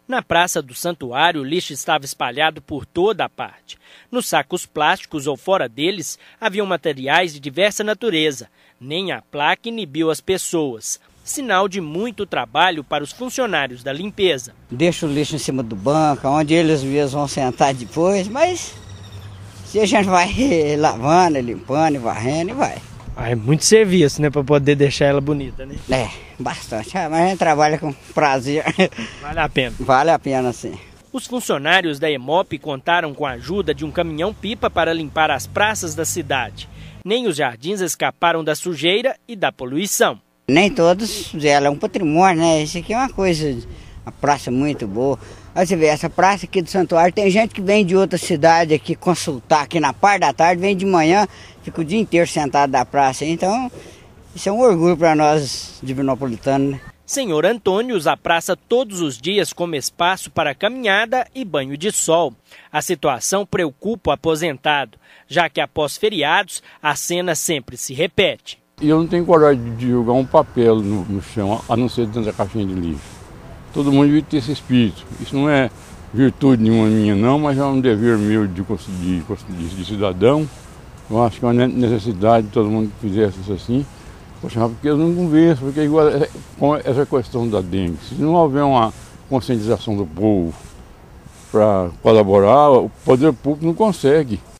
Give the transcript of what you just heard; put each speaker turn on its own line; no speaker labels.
Na Praça do Santuário, o lixo estava espalhado por toda a parte. Nos sacos plásticos ou fora deles, haviam materiais de diversa natureza. Nem a placa inibiu as pessoas. Sinal de muito trabalho para os funcionários da limpeza.
Deixa o lixo em cima do banco, onde eles mesmos vão sentar depois, mas se a gente vai lavando, limpando, varrendo, vai.
É muito serviço, né, para poder deixar ela bonita, né?
É, bastante. Mas a gente trabalha com prazer.
Vale a pena.
Vale a pena, sim.
Os funcionários da EMOP contaram com a ajuda de um caminhão-pipa para limpar as praças da cidade. Nem os jardins escaparam da sujeira e da poluição.
Nem todos, ela é um patrimônio, né? Isso aqui é uma coisa, uma praça muito boa. Olha, você vê, essa praça aqui do Santuário, tem gente que vem de outra cidade aqui consultar aqui na parte da tarde, vem de manhã, fica o dia inteiro sentado na praça. Então, isso é um orgulho para nós divinopolitanos, né?
Senhor Antônio usa a praça todos os dias como espaço para caminhada e banho de sol. A situação preocupa o aposentado, já que após feriados, a cena sempre se repete.
E eu não tenho coragem de jogar um papel no chão, a não ser dentro da caixinha de lixo. Todo mundo devia ter esse espírito. Isso não é virtude nenhuma minha não, mas é um dever meu de cidadão. Eu acho que é uma necessidade de todo mundo que fizesse isso assim. Poxa, porque eu não convenço, porque igual com essa questão da dengue, se não houver uma conscientização do povo para colaborar, o poder público não consegue.